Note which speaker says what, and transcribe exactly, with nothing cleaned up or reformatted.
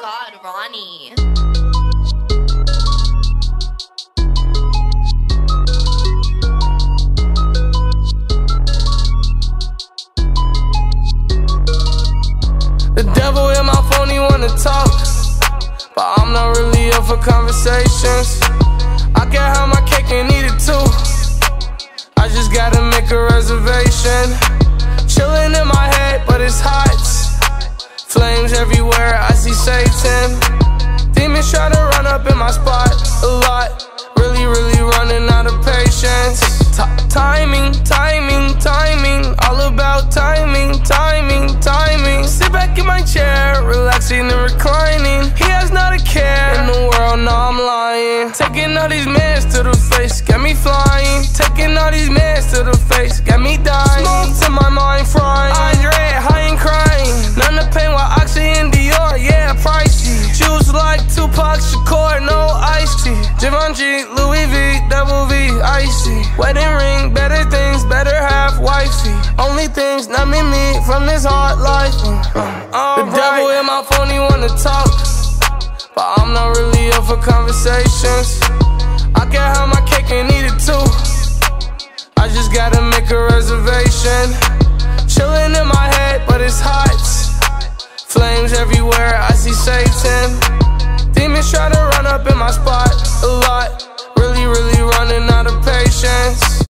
Speaker 1: God, Ronnie.
Speaker 2: The devil in my phone, he wanna talk, but I'm not really up for conversations. I can have my cake and eat it too. I just gotta make a reservation. Chillin' in my head, but it's hot. Flames everywhere, I see Satan. Demons try to run up in my spot a lot. Really, really running out of patience. T timing, timing, timing. All about timing, timing, timing. Sit back in my chair, relaxing and reclining. He has not a care in the world, no, I'm lying. Taking all these mans to the face, got me flying. Taking all these mans to the face, got me dying. Smoke to my mind frying. Andre, high and crying. None of pain while Oxy and Dior, yeah, pricey. Juice like Tupac Shakur, no iced tea. Givenchy, Louis V, double V, icy. Wedding ring, better things, better half wifey. Only things numbing me from this hard life. uh, The devil in my phone, he wanna talk, but I'm not really up for conversations. I can have my cake and eat it too. I just gotta make a reservation. Chillin' in my head, but it's hot. Flames everywhere, I see Satan. Demons try to run up in my spot a lot. Really, really running out of patience.